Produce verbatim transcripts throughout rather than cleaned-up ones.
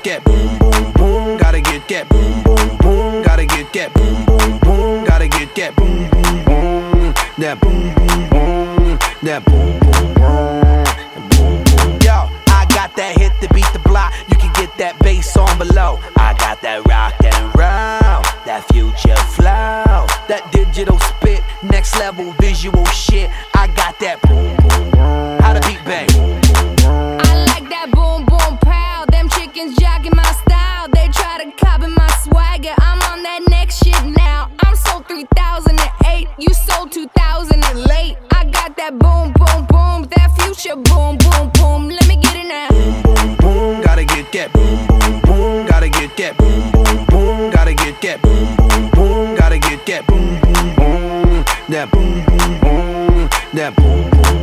that boom, boom, boom. Gotta get that boom, boom, boom. Gotta get that boom, boom, boom. Gotta get that boom, boom, boom. That boom, boom, boom. That boom, boom, boom. Yo, I got that hit to beat the block. You can get that bass on below. I got that rock and roll, that future flow, that digital spit, next level visual shit. I got that boom, boom, boom. How to beat bang. I like that boom, boom, pow. Them chickens jogging my style. They try to copy my swagger. I'm on that next shit now. I'm sold three thousand eight. You sold two thousand and late. I got that boom, boom, boom. That future boom, boom, boom. Let me get it now. Boom, boom, boom. Gotta get that boom, boom, boom. Gotta get that boom, boom, boom. Gotta get that boom, boom, boom. Gotta get that boom, boom, boom. That boom, boom, boom. That boom, boom,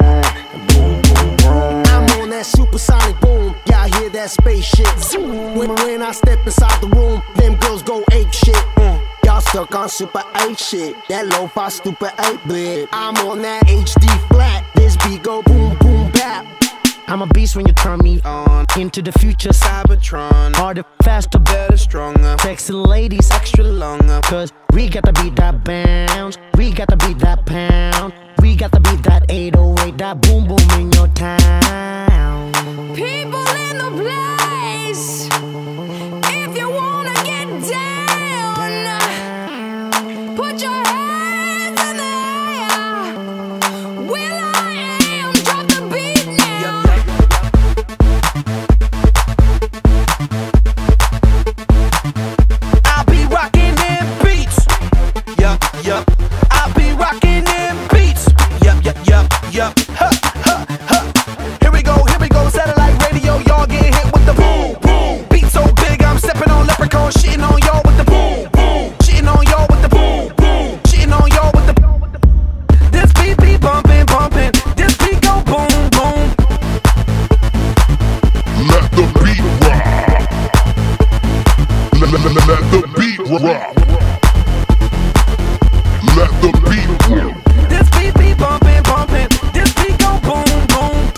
boom. I'm on that supersonic boom. Y'all hear that spaceship? Zoom. When, when I step inside the room, them girls go ape shit. Mm. Y'all stuck on super eight shit. That lo-fi stupid eight bit. I'm on that H D flat. This beat go boom, boom, bap. I'm a beast when you turn me on. Into the future, Cybertron. Harder, faster, better, stronger. Sexy ladies, extra longer. Cause we got to beat that bounce. We got to beat that pound. We got to beat that eight oh eight. That boom boom in your town. People in the place, if you wanna get down, put your hands in the air. Will I am, drop the beat now. I'll be rocking them beats. Yup, yup. I'll be rocking them beats. Yup, yup, yup, yup. Huh, huh, huh. Here we go, here we go. Satellite radio, y'all getting hit with the boom, boom. Beat so big, I'm stepping on leprechaun, shitting on y'all with the boom, boom. Shitting on y'all with the boom, boom. Shitting on y'all with the. This beat be bumping, bumping. This beat go boom, boom. Let the beat rock. Let, let, let, let the beat rock. Let the beat rock. This beat be bumping, bumping. This beat go boom, boom.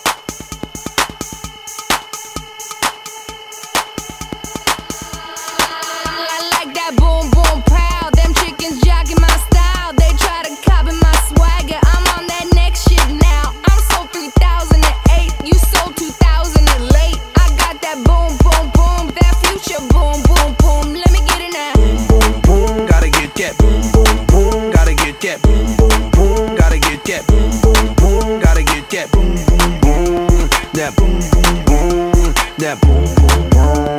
I like that boom, boom, pow. Them chickens jogging my style. They try to copy my swagger. I'm on that next shit now. I'm sold three thousand eight. You sold two thousand and late. I got that boom, boom, boom. That future boom, boom, boom. Let me get it now. Boom, boom, boom. Gotta get that boom, boom, boom. Gotta get that boom, boom, boom. Gotta get that boom, boom, boom. Gotta get that boom, boom, boom. That boom, boom, boom. That boom, boom, boom.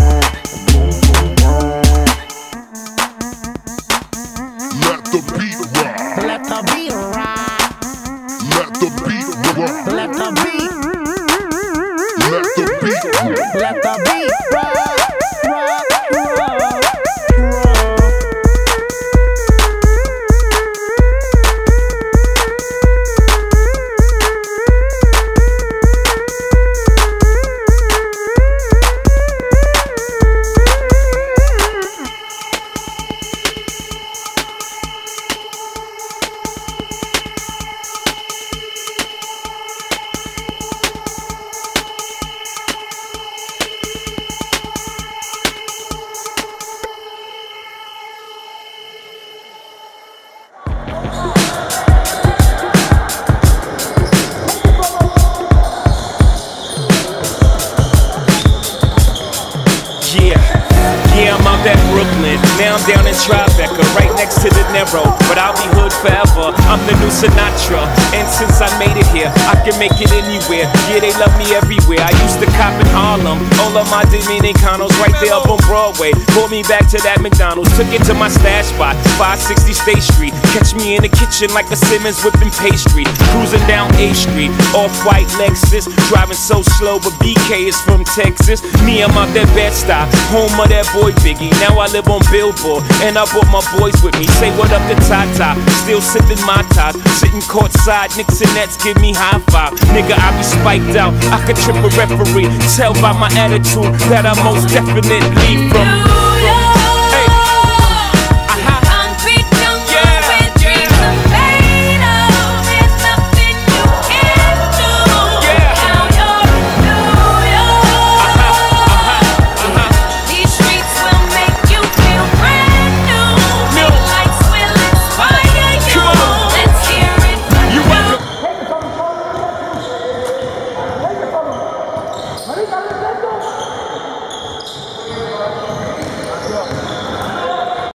Let the beat rock. Let the beat rock. Let the beat rock. Let the beat. Let the beat rock. Let the beat rock. Rock, rock, rock. That Brooklyn, now I'm down in Tribeca, right next to the Narrow, but I'll be hood forever. I'm the new Sinatra, and since I made it here, I can make it anywhere. Yeah, they love me everywhere. I used to cop in Harlem, all of my Dominicanos right there up on Broadway. Brought me back to that McDonald's, took it to my stash spot, five sixty State Street. Catch me in the kitchen like a Simmons whipping pastry. Cruising down A Street, off-white Lexus, driving so slow, but B K is from Texas. Me, I'm out that Bed-Stuy, home of that boy Biggie. Now I live on Billboard, and I brought my boys with me. Say what up to Tata, still sipping my top. Sitting courtside, Knicks and Nets give me high five. Nigga, I be spiked out, I could trip a referee. Tell by my attitude that I most definitely from. Take a look